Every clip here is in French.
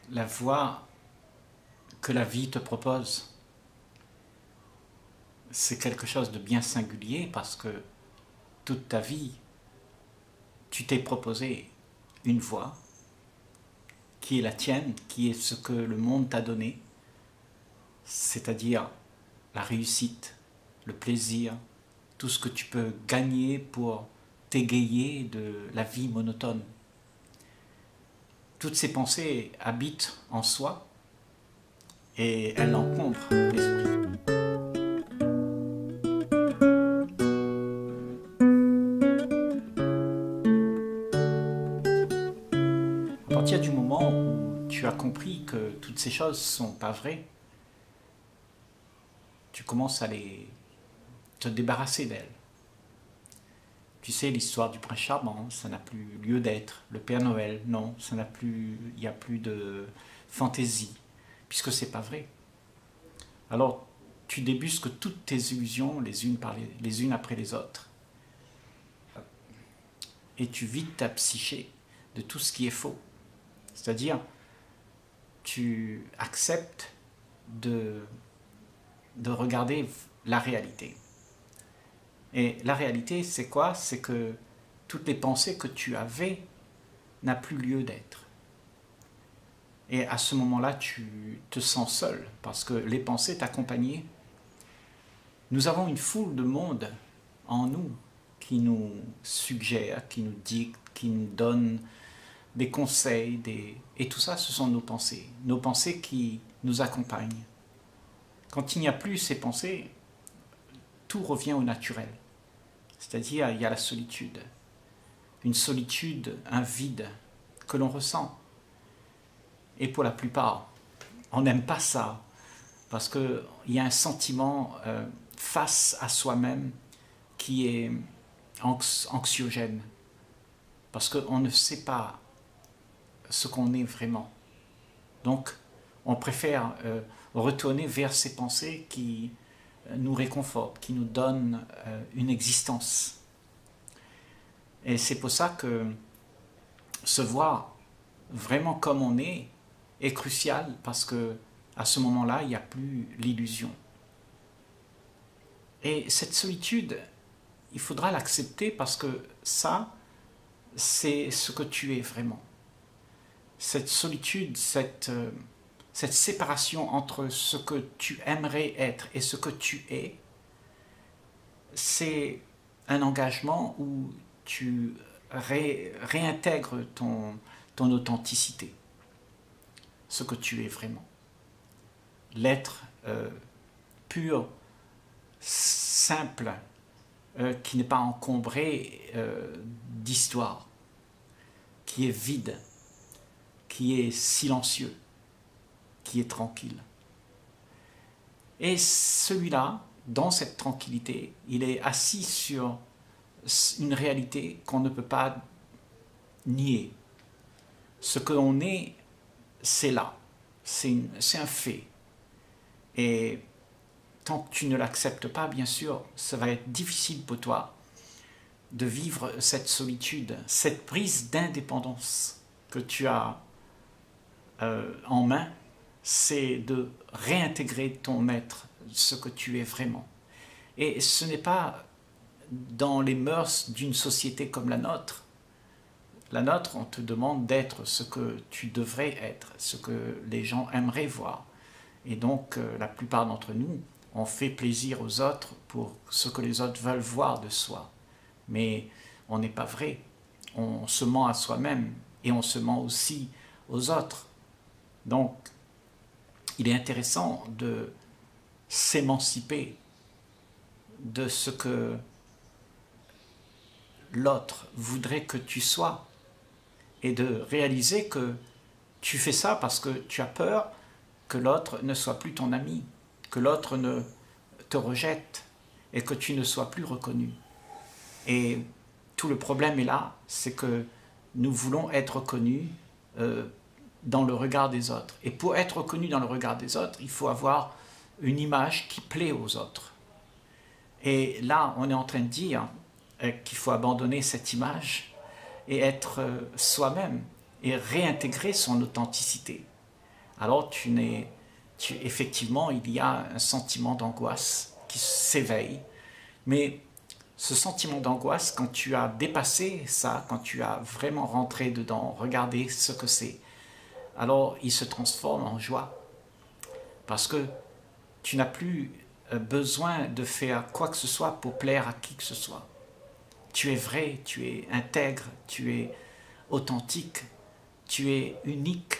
la voie que la vie te propose, c'est quelque chose de bien singulier parce que toute ta vie, tu t'es proposé une voie qui est la tienne, qui est ce que le monde t'a donné, c'est-à-dire la réussite, le plaisir, tout ce que tu peux gagner pour t'égayer de la vie monotone. Toutes ces pensées habitent en soi et elles encombrent l'esprit. À partir du moment où tu as compris que toutes ces choses ne sont pas vraies, tu commences à te débarrasser d'elles. Tu sais, l'histoire du prince charmant, ça n'a plus lieu d'être. Le Père Noël, non, ça n'a plus, il n'y a plus de fantaisie, puisque c'est pas vrai. Alors, tu débusques toutes tes illusions les unes après les autres, et tu vides ta psyché de tout ce qui est faux. C'est-à-dire, tu acceptes de regarder la réalité. Et la réalité, c'est quoi? C'est que toutes les pensées que tu avais n'ont plus lieu d'être. Et à ce moment-là, tu te sens seul, parce que les pensées t'accompagnaient. Nous avons une foule de monde en nous qui nous suggère, qui nous dicte, qui nous donne des conseils, et tout ça, ce sont nos pensées qui nous accompagnent. Quand il n'y a plus ces pensées, tout revient au naturel. C'est-à-dire, il y a la solitude. Une solitude, un vide que l'on ressent. Et pour la plupart, on n'aime pas ça, parce qu'il y a un sentiment face à soi-même qui est anxiogène, parce qu'on ne sait pas ce qu'on est vraiment. Donc, on préfère retourner vers ces pensées qui nous réconfortent, qui nous donnent une existence. Et c'est pour ça que se voir vraiment comme on est crucial, parce que à ce moment-là, il n'y a plus l'illusion. Et cette solitude, il faudra l'accepter, parce que ça, c'est ce que tu es vraiment. Cette solitude, cette séparation entre ce que tu aimerais être et ce que tu es, c'est un engagement où tu réintègres ton authenticité, ce que tu es vraiment. L'être pur, simple, qui n'est pas encombré d'histoire, qui est vide, qui est silencieux, qui est tranquille. Et celui-là, dans cette tranquillité, il est assis sur une réalité qu'on ne peut pas nier. Ce que l'on est, c'est là. C'est un fait. Et tant que tu ne l'acceptes pas, bien sûr, ça va être difficile pour toi de vivre cette solitude, cette prise d'indépendance que tu as en main, c'est de réintégrer ton être, ce que tu es vraiment. Et ce n'est pas dans les mœurs d'une société comme la nôtre. La nôtre, on te demande d'être ce que tu devrais être, ce que les gens aimeraient voir. Et donc, la plupart d'entre nous, on fait plaisir aux autres pour ce que les autres veulent voir de soi. Mais on n'est pas vrai. On se ment à soi-même et on se ment aussi aux autres. Donc, il est intéressant de s'émanciper de ce que l'autre voudrait que tu sois et de réaliser que tu fais ça parce que tu as peur que l'autre ne soit plus ton ami, que l'autre ne te rejette et que tu ne sois plus reconnu. Et tout le problème est là, c'est que nous voulons être reconnus dans le regard des autres. Et pour être reconnu dans le regard des autres, il faut avoir une image qui plaît aux autres. Et là, on est en train de dire qu'il faut abandonner cette image et être soi-même et réintégrer son authenticité. alors effectivement, il y a un sentiment d'angoisse qui s'éveille. Mais ce sentiment d'angoisse, quand tu as dépassé ça, quand tu as vraiment rentré dedans, regardé ce que c'est, alors il se transforme en joie. Parce que tu n'as plus besoin de faire quoi que ce soit pour plaire à qui que ce soit. Tu es vrai, tu es intègre, tu es authentique, tu es unique,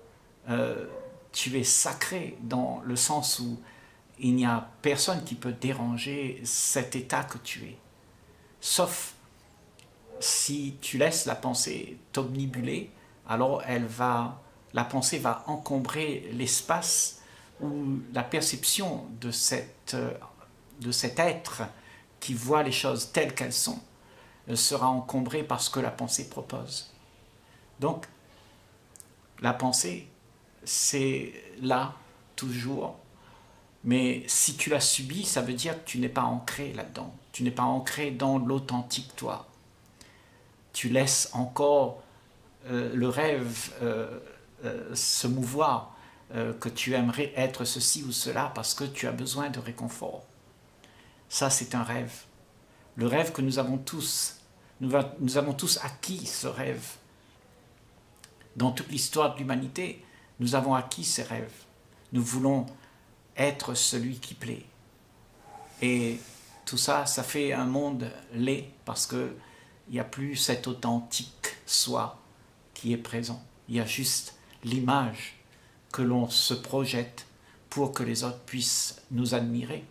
tu es sacré dans le sens où il n'y a personne qui peut déranger cet état que tu es. Sauf si tu laisses la pensée t'omnibuler, alors la pensée va encombrer l'espace où la perception de cet être qui voit les choses telles qu'elles sont sera encombrée par ce que la pensée propose. Donc, la pensée, c'est là, toujours, mais si tu la subis, ça veut dire que tu n'es pas ancré là-dedans, tu n'es pas ancré dans l'authentique toi. Tu laisses encore le rêve se mouvoir, que tu aimerais être ceci ou cela parce que tu as besoin de réconfort. Ça, c'est un rêve. Le rêve que nous avons tous. Nous avons tous acquis ce rêve. Dans toute l'histoire de l'humanité, nous avons acquis ces rêves. Nous voulons être celui qui plaît. Et tout ça, ça fait un monde laid parce qu'il n'y a plus cet authentique soi qui est présent. Il y a juste l'image que l'on se projette pour que les autres puissent nous admirer.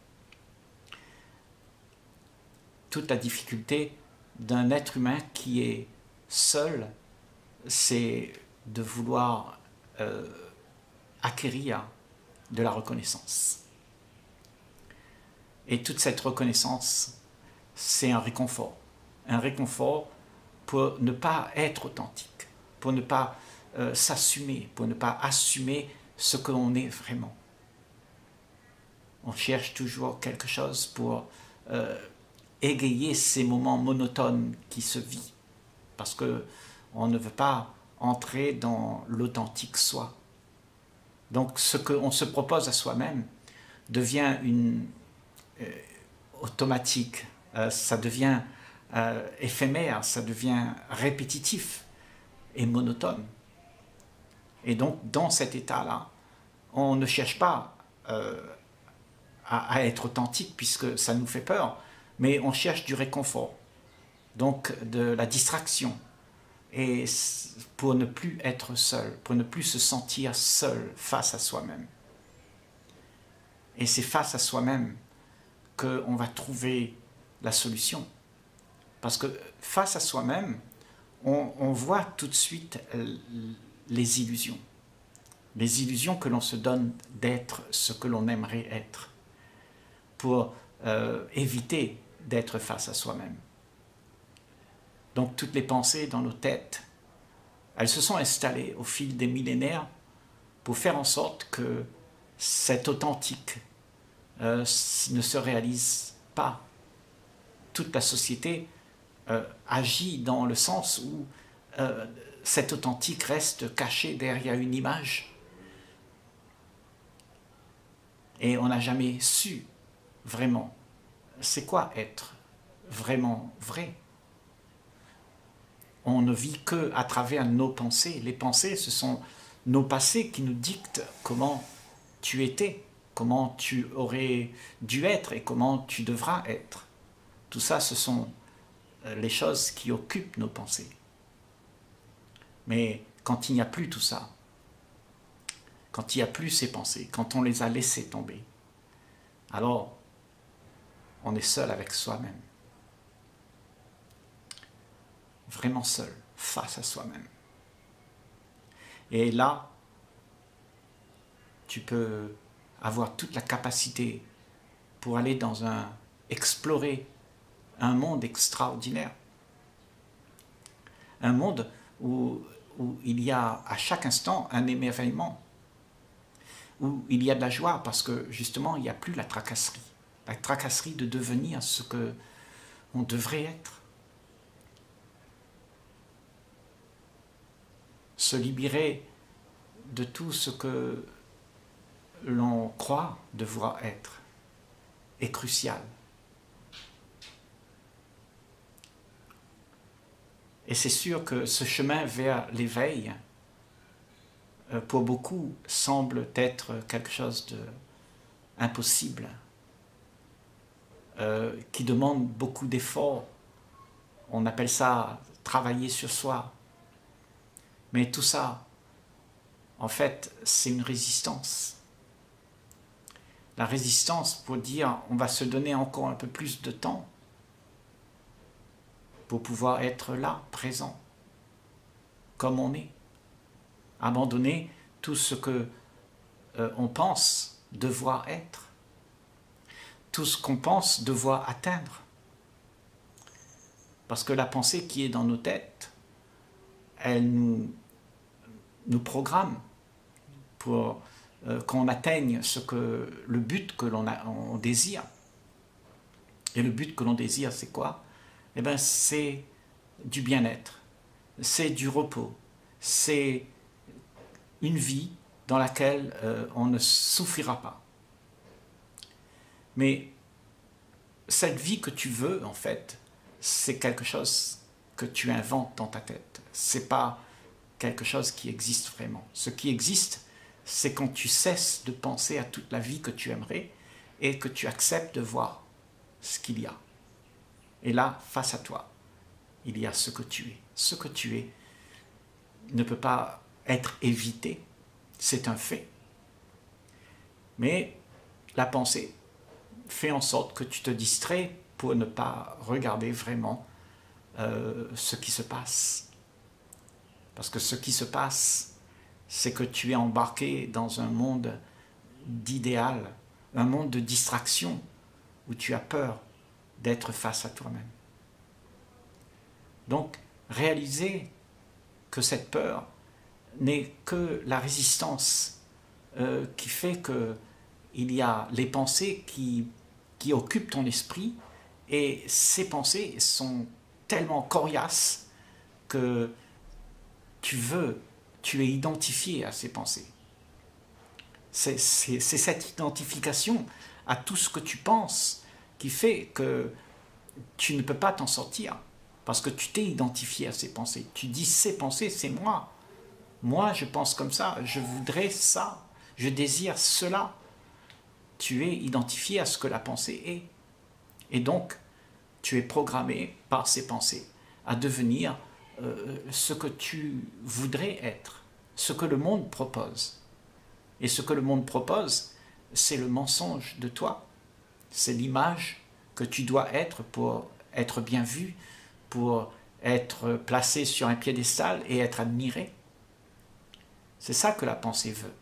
Toute la difficulté d'un être humain qui est seul, c'est de vouloir acquérir de la reconnaissance. Et toute cette reconnaissance, c'est un réconfort. Un réconfort pour ne pas être authentique, pour ne pas s'assumer, pour ne pas assumer ce que l'on est vraiment. On cherche toujours quelque chose pour égayer ces moments monotones qui se vivent, parce qu'on ne veut pas entrer dans l'authentique soi. Donc ce qu'on se propose à soi-même devient automatique, ça devient éphémère, ça devient répétitif et monotone. Et donc dans cet état-là, on ne cherche pas à être authentique puisque ça nous fait peur, mais on cherche du réconfort, donc de la distraction, et pour ne plus être seul, pour ne plus se sentir seul face à soi-même. Et c'est face à soi-même qu'on va trouver la solution. Parce que face à soi-même, on voit tout de suite les illusions. Les illusions que l'on se donne d'être ce que l'on aimerait être, pour éviter d'être face à soi-même. Donc toutes les pensées dans nos têtes, elles se sont installées au fil des millénaires pour faire en sorte que cet authentique ne se réalise pas. Toute la société agit dans le sens où cet authentique reste caché derrière une image. Et on n'a jamais su vraiment c'est quoi être vraiment vrai. On ne vit qu'à travers nos pensées. Les pensées, ce sont nos passés qui nous dictent comment tu étais, comment tu aurais dû être et comment tu devras être. Tout ça, ce sont les choses qui occupent nos pensées. Mais quand il n'y a plus tout ça, quand il n'y a plus ces pensées, quand on les a laissées tomber, alors on est seul avec soi-même. Vraiment seul, face à soi-même. Et là, tu peux avoir toute la capacité pour aller explorer un monde extraordinaire. Un monde où il y a à chaque instant un émerveillement, où il y a de la joie parce que justement il n'y a plus la tracasserie de devenir ce que on devrait être. Se libérer de tout ce que l'on croit devoir être est crucial. Et c'est sûr que ce chemin vers l'éveil, pour beaucoup, semble être quelque chose d'impossible, qui demande beaucoup d'efforts. On appelle ça travailler sur soi. Mais tout ça, en fait, c'est une résistance. La résistance pour dire on va se donner encore un peu plus de temps pour pouvoir être là, présent, comme on est. Abandonner tout ce que on pense devoir être, tout ce qu'on pense devoir atteindre. Parce que la pensée qui est dans nos têtes, elle nous programme pour qu'on atteigne le but que on désire. Et le but que l'on désire, c'est quoi? Eh bien, c'est du bien-être, c'est du repos, c'est une vie dans laquelle on ne souffrira pas. Mais cette vie que tu veux, en fait, c'est quelque chose que tu inventes dans ta tête. C'est pas quelque chose qui existe vraiment. Ce qui existe, c'est quand tu cesses de penser à toute la vie que tu aimerais et que tu acceptes de voir ce qu'il y a. Et là, face à toi, il y a ce que tu es. Ce que tu es ne peut pas être évité, c'est un fait. Mais la pensée fait en sorte que tu te distrais pour ne pas regarder vraiment ce qui se passe. Parce que ce qui se passe, c'est que tu es embarqué dans un monde d'idéal, un monde de distraction, où tu as peur d'être face à toi-même. Donc, réaliser que cette peur n'est que la résistance qui fait qu'il y a les pensées qui occupent ton esprit, et ces pensées sont tellement coriaces que tu es identifié à ces pensées. C'est cette identification à tout ce que tu penses qui fait que tu ne peux pas t'en sortir, parce que tu t'es identifié à ces pensées. Tu dis ces pensées, c'est moi. Moi, je pense comme ça, je voudrais ça, je désire cela. Tu es identifié à ce que la pensée est. Et donc, tu es programmé par ces pensées à devenir ce que tu voudrais être, ce que le monde propose. Et ce que le monde propose, c'est le mensonge de toi. C'est l'image que tu dois être pour être bien vu, pour être placé sur un piédestal et être admiré. C'est ça que la pensée veut.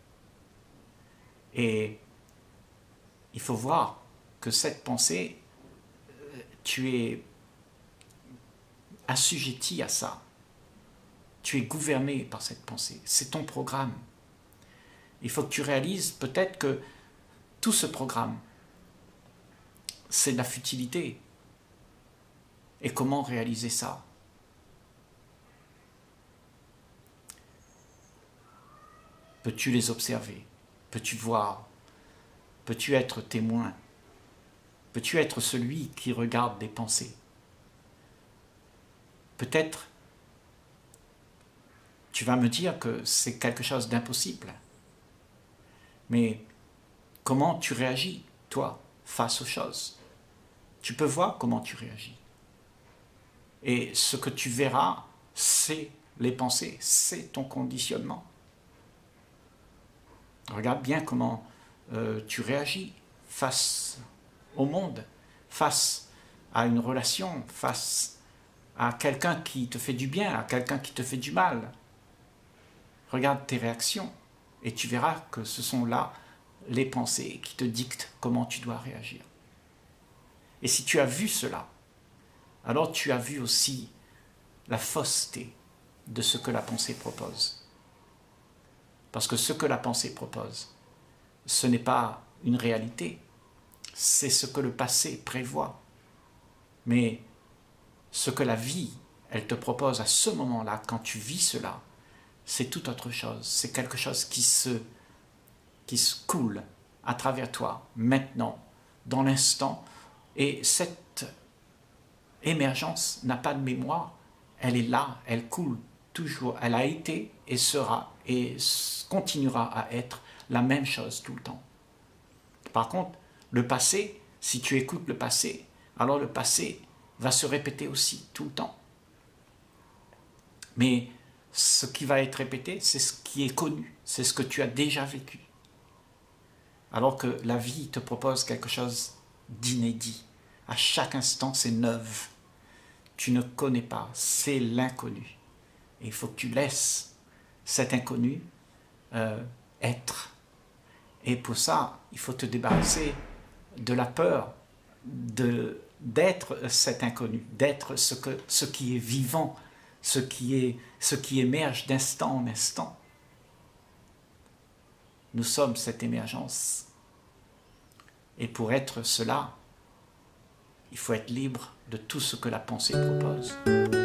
Et il faut voir que cette pensée, tu es assujetti à ça. Tu es gouverné par cette pensée. C'est ton programme. Il faut que tu réalises peut-être que tout ce programme, c'est de la futilité. Et comment réaliser ça? Peux-tu les observer? Peux-tu voir? Peux-tu être témoin? Peux-tu être celui qui regarde des pensées? Peut-être tu vas me dire que c'est quelque chose d'impossible. Mais comment tu réagis, toi, face aux choses? Tu peux voir comment tu réagis. Et ce que tu verras, c'est les pensées, c'est ton conditionnement. Regarde bien comment tu réagis face au monde, face à une relation, face à quelqu'un qui te fait du bien, à quelqu'un qui te fait du mal. Regarde tes réactions et tu verras que ce sont là les pensées qui te dictent comment tu dois réagir. Et si tu as vu cela, alors tu as vu aussi la fausseté de ce que la pensée propose. Parce que ce que la pensée propose, ce n'est pas une réalité, c'est ce que le passé prévoit. Mais ce que la vie, elle te propose à ce moment-là, quand tu vis cela, c'est tout autre chose. C'est quelque chose qui se coule à travers toi, maintenant, dans l'instant. Et cette émergence n'a pas de mémoire. Elle est là, elle coule toujours. Elle a été et sera et continuera à être la même chose tout le temps. Par contre, le passé, si tu écoutes le passé, alors le passé va se répéter aussi tout le temps. Mais ce qui va être répété, c'est ce qui est connu, c'est ce que tu as déjà vécu. Alors que la vie te propose quelque chose d'inédit. À chaque instant, c'est neuf. Tu ne connais pas, c'est l'inconnu. Et il faut que tu laisses cet inconnu être. Et pour ça, il faut te débarrasser de la peur d'être cet inconnu, d'être ce qui est vivant, ce qui émerge d'instant en instant. Nous sommes cette émergence. Et pour être cela, il faut être libre de tout ce que la pensée propose.